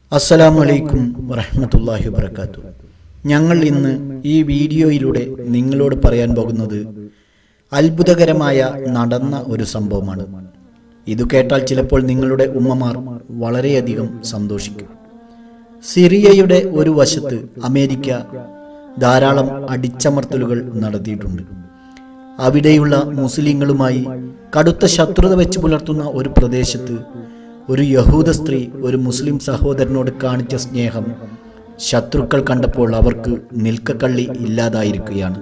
അസ്സലാമു അലൈക്കും വറഹ്മത്തുള്ളാഹി വബറകാതുഹു. ഞങ്ങൾ ഇന്ന് ഈ വീഡിയോയിലൂടെ നിങ്ങളോട് പറയാൻ പോകുന്നത് അത്ഭുതകരമായ നടന്ന ഒരു സംഭവമാണ്. ഇത് കേട്ടാൽ ചിലപ്പോൾ നിങ്ങളുടെ ഉമ്മമാർ വളരെയധികം സന്തോഷിക്കും. സിറിയയുടെ ഒരു വശത്ത് അമേരിക്ക ധാരാളം അടിച്ചമർത്തലുകൾ നടത്തിയിട്ടുണ്ട്. അവിടെയുള്ള മുസ്ലിങ്ങളുമായി കടുത്ത ശത്രുത വെച്ച് പുലർത്തുന്ന ഒരു പ്രദേശത്ത് ഒരു യഹൂദ സ്ത്രീ ഒരു മുസ്ലിം സഹോദരനോട് കാണിച്ച സ്നേഹം ശത്രുക്കൾ കണ്ടപ്പോൾ അവർക്ക് നിൽക്കക്കള്ളി ഇല്ലാതായിരിക്കുകയാണ്.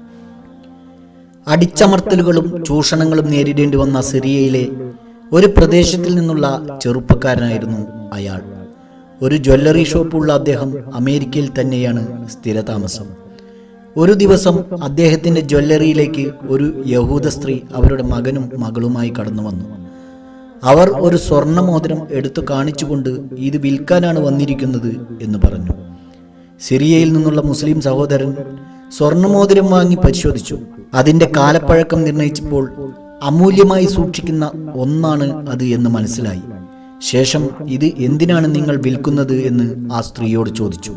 അടിച്ചമർത്തലുകളും ചൂഷണങ്ങളും നേരിടേണ്ടി വന്ന സിറിയയിലെ ഒരു പ്രദേശത്തിൽ നിന്നുള്ള ചെറുപ്പക്കാരനായിരുന്നു അയാൾ. ഒരു ജ്വല്ലറി ഷോപ്പുള്ള അദ്ദേഹം അമേരിക്കയിൽ തന്നെയാണ് സ്ഥിരതാമസം. ഒരു ദിവസം അദ്ദേഹത്തിന്റെ ജ്വല്ലറിയിലേക്ക് ഒരു യഹൂദ സ്ത്രീ അവരുടെ മകനും മകളുമായി കടന്നു വന്നു. അവർ ഒരു സ്വർണ്ണമോതിരം എടുത്തു കാണിച്ചുകൊണ്ട് ഇത് വിൽക്കാനാണ് വന്നിരിക്കുന്നത് എന്ന് പറഞ്ഞു. സിറിയയിൽ നിന്നുള്ള മുസ്ലിം സഹോദരൻ സ്വർണ്ണമോതിരം വാങ്ങി പരിശോധിച്ചു. അതിന്റെ കാലപ്പഴക്കം നിർണയിച്ചപ്പോൾ അമൂല്യമായി സൂക്ഷിക്കുന്ന ഒന്നാണ് അത് എന്ന് മനസ്സിലായി. ശേഷം ഇത് എന്തിനാണ് നിങ്ങൾ വിൽക്കുന്നത് എന്ന് ആ സ്ത്രീയോട് ചോദിച്ചു.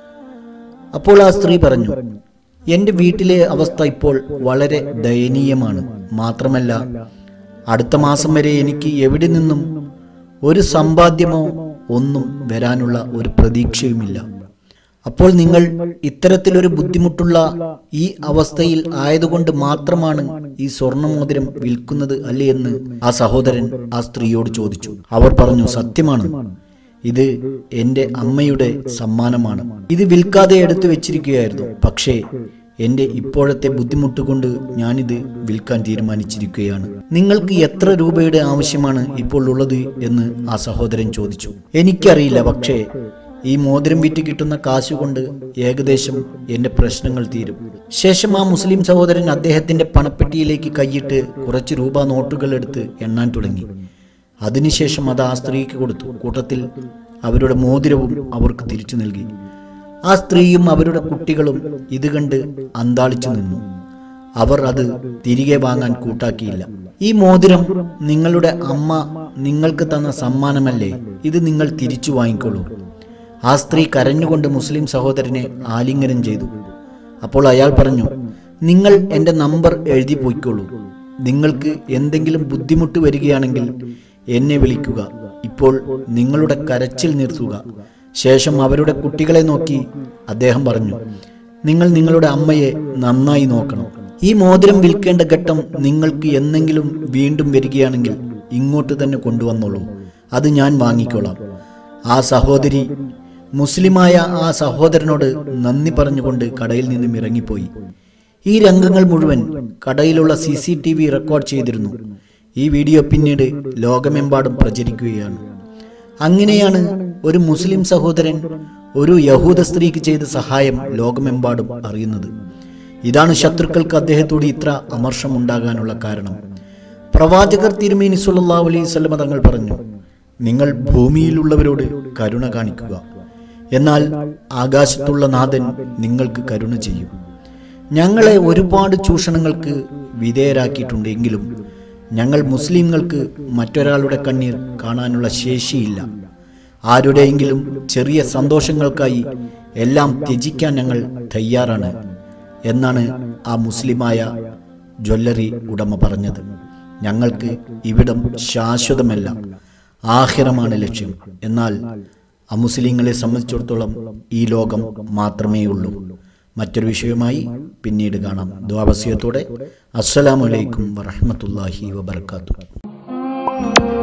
അപ്പോൾ ആ സ്ത്രീ പറഞ്ഞു, എന്റെ വീട്ടിലെ അവസ്ഥ ഇപ്പോൾ വളരെ ദയനീയമാണ്. മാത്രമല്ല, അടുത്ത മാസം വരെ എനിക്ക് എവിടെ നിന്നും ഒരു സമ്പാദ്യമോ ഒന്നും വരാനുള്ള ഒരു പ്രതീക്ഷയുമില്ല. അപ്പോൾ നിങ്ങൾ ഇത്തരത്തിലൊരു ബുദ്ധിമുട്ടുള്ള ഈ അവസ്ഥയിൽ ആയതുകൊണ്ട് മാത്രമാണ് ഈ സ്വർണ്ണമോതിരം വിൽക്കുന്നത് അല്ലേ എന്ന് ആ സഹോദരൻ ആ സ്ത്രീയോട് ചോദിച്ചു. അവർ പറഞ്ഞു, സത്യമാണ്, ഇത് എന്റെ അമ്മയുടെ സമ്മാനമാണ്. ഇത് വിൽക്കാതെ എടുത്തു വെച്ചിരിക്കുകയായിരുന്നു. പക്ഷേ എന്റെ ഇപ്പോഴത്തെ ബുദ്ധിമുട്ട് കൊണ്ട് ഞാനിത് വിൽക്കാൻ തീരുമാനിച്ചിരിക്കുകയാണ്. നിങ്ങൾക്ക് എത്ര രൂപയുടെ ആവശ്യമാണ് ഇപ്പോൾ ഉള്ളത് എന്ന് ആ സഹോദരൻ ചോദിച്ചു. എനിക്കറിയില്ല, പക്ഷേ ഈ മോതിരം വിറ്റ് കിട്ടുന്ന കാശുകൊണ്ട് ഏകദേശം എന്റെ പ്രശ്നങ്ങൾ തീരും. ശേഷം ആ മുസ്ലിം സഹോദരൻ അദ്ദേഹത്തിന്റെ പണപ്പെട്ടിയിലേക്ക് കൈയിട്ട് കുറച്ച് രൂപ നോട്ടുകൾ എടുത്ത് എണ്ണാൻ തുടങ്ങി. അതിനുശേഷം അത് ആ സ്ത്രീക്ക് കൊടുത്തു. കൂട്ടത്തിൽ അവരുടെ മോതിരവും അവർക്ക് തിരിച്ചു നൽകി. ആ സ്ത്രീയും അവരുടെ കുട്ടികളും ഇത് കണ്ട് അന്താളിച്ചു നിന്നു. അവർ അത് തിരികെ വാങ്ങാൻ കൂട്ടാക്കിയില്ല. ഈ മോതിരം നിങ്ങളുടെ അമ്മ നിങ്ങൾക്ക് തന്ന സമ്മാനമല്ലേ, ഇത് നിങ്ങൾ തിരിച്ചു വാങ്ങിക്കോളൂ. ആ സ്ത്രീ കരഞ്ഞുകൊണ്ട് മുസ്ലിം സഹോദരനെ ആലിംഗനം ചെയ്തു. അപ്പോൾ അയാൾ പറഞ്ഞു, നിങ്ങൾ എന്റെ നമ്പർ എഴുതി പോയിക്കോളൂ. നിങ്ങൾക്ക് എന്തെങ്കിലും ബുദ്ധിമുട്ട് വരികയാണെങ്കിൽ എന്നെ വിളിക്കുക. ഇപ്പോൾ നിങ്ങളുടെ കരച്ചിൽ നിർത്തുക. ശേഷം അവരുടെ കുട്ടികളെ നോക്കി അദ്ദേഹം പറഞ്ഞു, നിങ്ങൾ നിങ്ങളുടെ അമ്മയെ നന്നായി നോക്കണം. ഈ മോതിരം വിൽക്കേണ്ട ഘട്ടം നിങ്ങൾക്ക് എന്തെങ്കിലും വീണ്ടും വരികയാണെങ്കിൽ ഇങ്ങോട്ട് തന്നെ കൊണ്ടുവന്നോളൂ, അത് ഞാൻ വാങ്ങിക്കോളാം. ആ സഹോദരി മുസ്ലിമായ ആ സഹോദരനോട് നന്ദി പറഞ്ഞുകൊണ്ട് കടയിൽ നിന്നും ഇറങ്ങിപ്പോയി. ഈ രംഗങ്ങൾ മുഴുവൻ കടയിലുള്ള CCTV റെക്കോർഡ് ചെയ്തിരുന്നു. ഈ വീഡിയോ പിന്നീട് ലോകമെമ്പാടും പ്രചരിക്കുകയാണ്. അങ്ങനെയാണ് ഒരു മുസ്ലിം സഹോദരൻ ഒരു യഹൂദ സ്ത്രീക്ക് ചെയ്ത സഹായം ലോകമെമ്പാടും അറിയുന്നത്. ഇതാണ് ശത്രുക്കൾക്ക് അദ്ദേഹത്തോട് ഇത്ര അമർഷം ഉണ്ടാകാനുള്ള കാരണം. പ്രവാചകർ തിരുമേനി സ്വല്ലല്ലാഹു അലൈഹി വസല്ലം തങ്ങൾ പറഞ്ഞു, നിങ്ങൾ ഭൂമിയിലുള്ളവരോട് കരുണ കാണിക്കുക, എന്നാൽ ആകാശത്തുള്ള നാഥൻ നിങ്ങൾക്ക് കരുണ ചെയ്യും. ഞങ്ങളെ ഒരുപാട് ചൂഷണങ്ങൾക്ക് വിധേയരാക്കിയിട്ടുണ്ടെങ്കിലും ഞങ്ങൾ മുസ്ലിങ്ങൾക്ക് മറ്റൊരാളുടെ കണ്ണീർ കാണാനുള്ള ശേഷിയില്ല. ആരുടെയെങ്കിലും ചെറിയ സന്തോഷങ്ങൾക്കായി എല്ലാം ത്യജിക്കാൻ ഞങ്ങൾ തയ്യാറാണ് എന്നാണ് ആ മുസ്ലിമായ ജ്വല്ലറി ഉടമ പറഞ്ഞത്. ഞങ്ങൾക്ക് ഇവിടം ശാശ്വതമല്ല, ആഖിറമാണ് ലക്ഷ്യം. എന്നാൽ അമുസ്ലിങ്ങളെ സംബന്ധിച്ചിടത്തോളം ഈ ലോകം മാത്രമേ ഉള്ളൂ. മറ്റൊരു വിഷയവുമായി പിന്നീട് കാണാം. ദുആ വസിയത്തോടെ അസ്സലാമു അലൈക്കും വറഹ്മത്തുള്ളാഹി വബറകാതുഹു.